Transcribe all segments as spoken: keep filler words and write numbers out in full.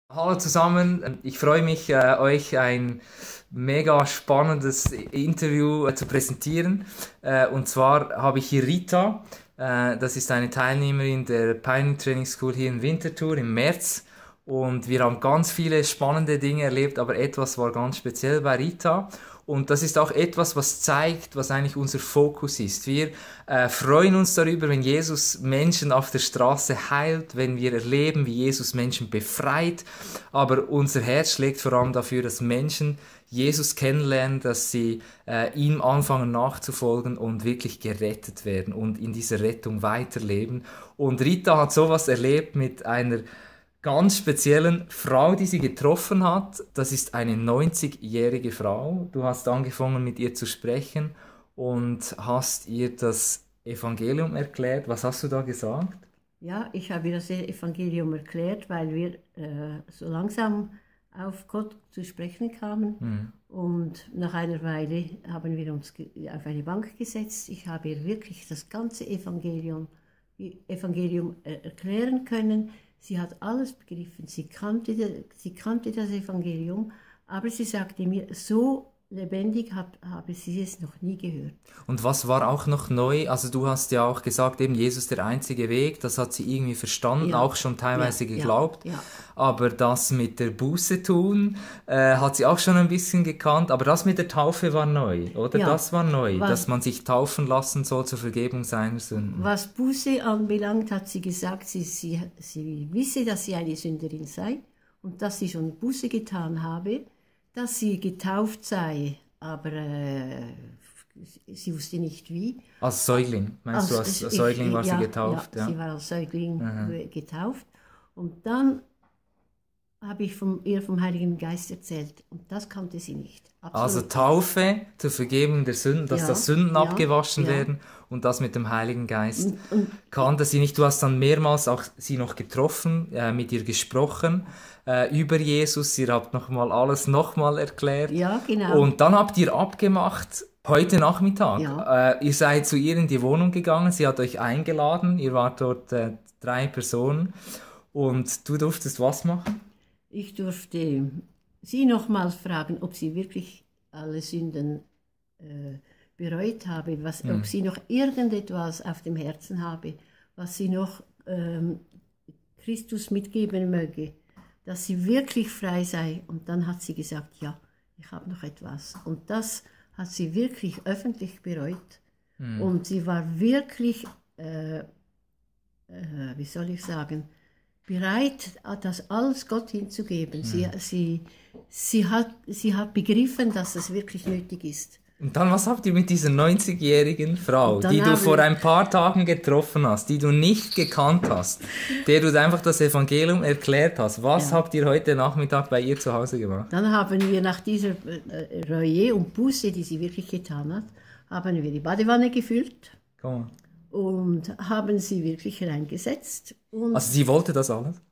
Hallo zusammen, ich freue mich, äh, euch ein mega spannendes Interview äh, zu präsentieren. Äh, und zwar habe ich hier Rita, äh, das ist eine Teilnehmerin der Pioneer Training School hier in Winterthur im März. Und wir haben ganz viele spannende Dinge erlebt, aber etwas war ganz speziell bei Rita. Und das ist auch etwas, was zeigt, was eigentlich unser Fokus ist. Wir äh, freuen uns darüber, wenn Jesus Menschen auf der Straße heilt, wenn wir erleben, wie Jesus Menschen befreit. Aber unser Herz schlägt vor allem dafür, dass Menschen Jesus kennenlernen, dass sie äh, ihm anfangen nachzufolgen und wirklich gerettet werden und in dieser Rettung weiterleben. Und Rita hat sowas erlebt mit einer ganz speziellen Frau, die sie getroffen hat. Das ist eine neunzigjährige Frau. Du hast angefangen, mit ihr zu sprechen und hast ihr das Evangelium erklärt. Was hast du da gesagt? Ja, ich habe ihr das Evangelium erklärt, weil wir äh, so langsam auf Gott zu sprechen kamen. Mhm. Und nach einer Weile haben wir uns auf eine Bank gesetzt. Ich habe ihr wirklich das ganze Evangelium, Evangelium erklären können. Sie hat alles begriffen, sie kannte, sie kannte das Evangelium, aber sie sagte mir, so lebendig hab, habe sie es noch nie gehört. Und was war auch noch neu? Also du hast ja auch gesagt, eben Jesus der einzige Weg, das hat sie irgendwie verstanden, ja, auch schon teilweise ja, geglaubt. Ja, ja. Aber das mit der Buße tun, äh, hat sie auch schon ein bisschen gekannt, aber das mit der Taufe war neu, oder? Ja, das war neu, was, dass man sich taufen lassen soll zur Vergebung seiner Sünden. Was Buße anbelangt, hat sie gesagt, sie, sie, sie wisse, dass sie eine Sünderin sei und dass sie schon Buße getan habe, dass sie getauft sei, aber äh, sie wusste nicht wie. Als Säugling, meinst als, du, als Säugling ich, war ja, sie getauft? Ja, ja, sie war als Säugling Aha. getauft. Und dann habe ich vom, ihr vom Heiligen Geist erzählt und das kannte sie nicht. Absolut. Also Taufe zur Vergebung der Sünden, dass ja, das Sünden ja, abgewaschen ja. werden und das mit dem Heiligen Geist und, und, kannte sie nicht. Du hast dann mehrmals auch sie noch getroffen, äh, mit ihr gesprochen äh, über Jesus. Ihr habt nochmal alles nochmal erklärt. Ja, genau. Und dann habt ihr abgemacht, heute Nachmittag. Ja. Äh, ihr seid zu ihr in die Wohnung gegangen, sie hat euch eingeladen, ihr wart dort äh, drei Personen und du durftest was machen? Ich durfte sie nochmals fragen, ob sie wirklich alle Sünden äh, bereut habe, was, mhm. ob sie noch irgendetwas auf dem Herzen habe, was sie noch ähm, Christus mitgeben möge, dass sie wirklich frei sei. Und dann hat sie gesagt, ja, ich habe noch etwas. Und das hat sie wirklich öffentlich bereut. Mhm. Und sie war wirklich, äh, äh, wie soll ich sagen, bereit, das alles Gott hinzugeben. Mhm. Sie, sie, sie, hat, sie hat begriffen, dass es wirklich nötig ist. Und dann, was habt ihr mit dieser neunzigjährigen Frau, die du vor ein paar Tagen getroffen hast, die du nicht gekannt hast, der du einfach das Evangelium erklärt hast, was ja. habt ihr heute Nachmittag bei ihr zu Hause gemacht? Dann haben wir nach dieser äh, Reue und Buße, die sie wirklich getan hat, haben wir die Badewanne gefüllt. Komm. Und haben sie wirklich reingesetzt. Und also sie wollte das alles?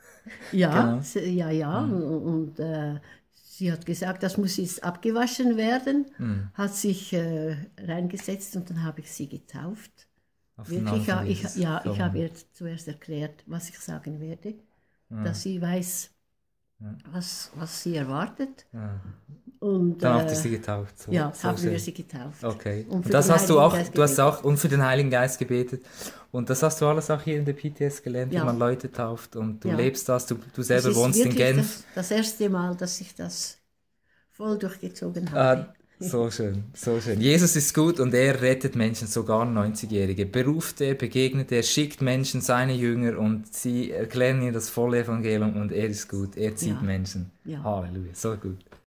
Ja, genau. ja, ja. Mhm. Und, und äh, sie hat gesagt, das muss jetzt abgewaschen werden, mhm. hat sich äh, reingesetzt und dann habe ich sie getauft. Auf wirklich, ja, ich, ja, ich habe ihr zuerst erklärt, was ich sagen werde, mhm. dass sie weiß, ja. was, was sie erwartet. Ja. Und, dann äh, habt ihr sie getauft. So, ja, so haben schön. wir sie getauft. Okay. Und, und das hast du auch, du hast auch, und für den Heiligen Geist gebetet. Und das hast du alles auch hier in der P T S gelernt, ja. wie man Leute tauft. Und du ja. lebst das, du, du selber wohnst in Genf. Das, das erste Mal, dass ich das voll durchgezogen habe. Ah, so schön, so schön. Jesus ist gut und er rettet Menschen, sogar neunzigjährige. Beruft er, begegnet er, schickt Menschen, seine Jünger und sie erklären ihr das volle Evangelium und er ist gut, er zieht ja. Menschen. Ja. Halleluja, so gut.